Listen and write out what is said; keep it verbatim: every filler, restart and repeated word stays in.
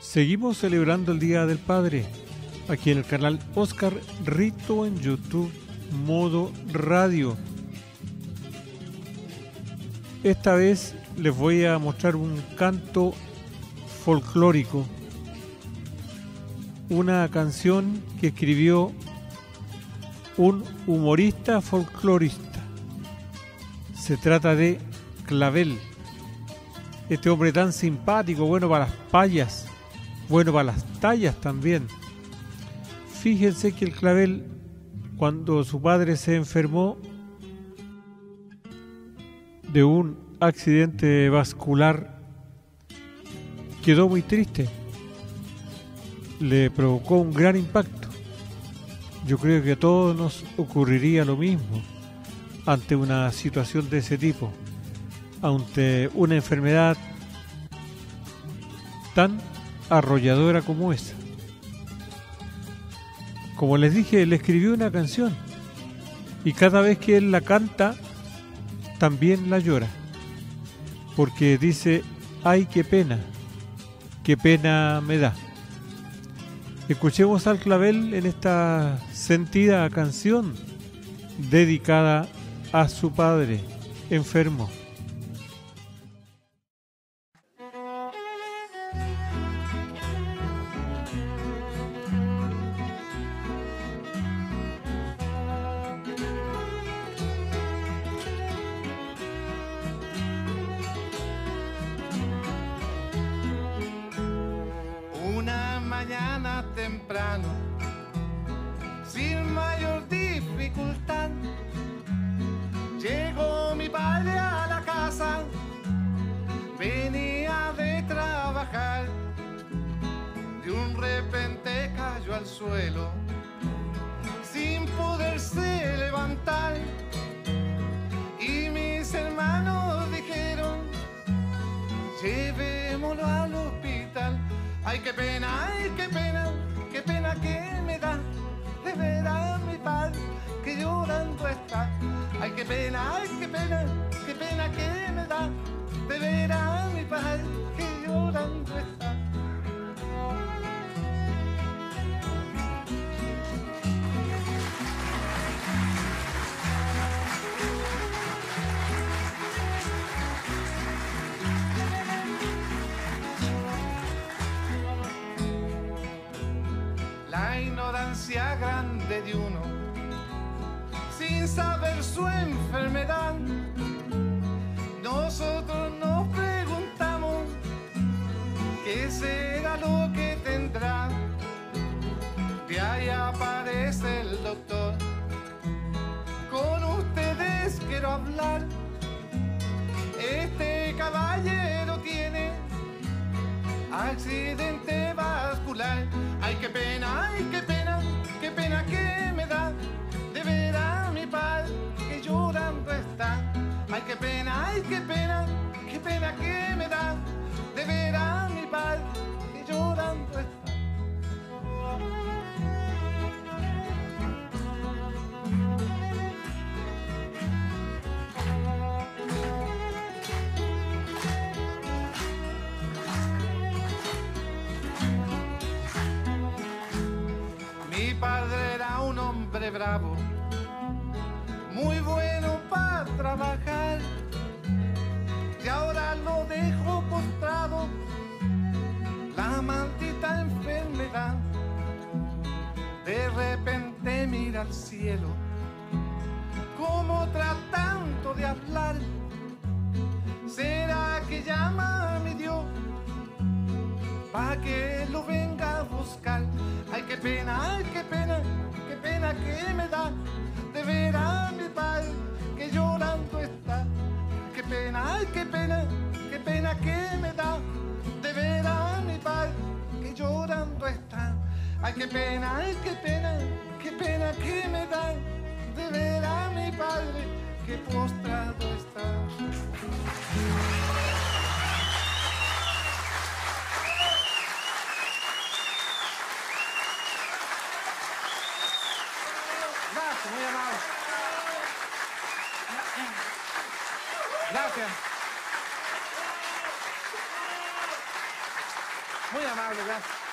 Seguimos celebrando el Día del Padre, aquí en el canal Oscar Rito en YouTube, modo radio. Esta vez les voy a mostrar un canto folclórico, una canción que escribió un humorista folclorista. Se trata de Clavel, este hombre tan simpático, bueno para las payas, bueno para las tallas también. Fíjense que el Clavel, cuando su padre se enfermó de un accidente vascular, quedó muy triste. Le provocó un gran impacto. Yo creo que a todos nos ocurriría lo mismo ante una situación de ese tipo, ante una enfermedad tan arrolladora como esa. Como les dije, él escribió una canción y cada vez que él la canta también la llora, porque dice: ay, qué pena, qué pena me da. Escuchemos al Clavel en esta sentida canción dedicada a su padre enfermo. Temprano, sin mayor dificultad, llegó mi padre a la casa, venía de trabajar, de un repente cayó al suelo, sin poderse levantar, y mis hermanos dijeron: llevémoslo al hospital. Ay, qué pena, ay, qué pena, qué pena que me da de ver a mi padre que llorando está. Ay, qué pena, ay, qué pena, qué pena que me da de ver a mi padre que llorando está. La ignorancia grande de uno, sin saber su enfermedad. Nosotros nos preguntamos qué será lo que tendrá. De ahí aparece el doctor: con ustedes quiero hablar. Este caballero tiene accidente vascular. Ay, qué pena, ay, qué pena, qué pena que me da de ver a mi padre que llorando está. Ay, qué pena, ay, qué pena, qué pena que me da de ver a mi padre que llorando está. Mi padre era un hombre bravo, muy bueno para trabajar, y ahora lo dejo postrado, la maldita enfermedad. De repente mira al cielo, como tratando de hablar. ¿Será que llama a mi Dios pa' que lo venga a buscar? Ay, qué pena, ay, qué pena, qué pena que me da de ver a mi padre que llorando está. Qué pena, ay, qué pena, qué pena que me da de ver a mi padre que llorando está. Ay, qué pena, ay, qué pena, qué pena que me da de ver a mi padre que postrado está. Gracias, muy amable. Gracias. Muy amable, gracias.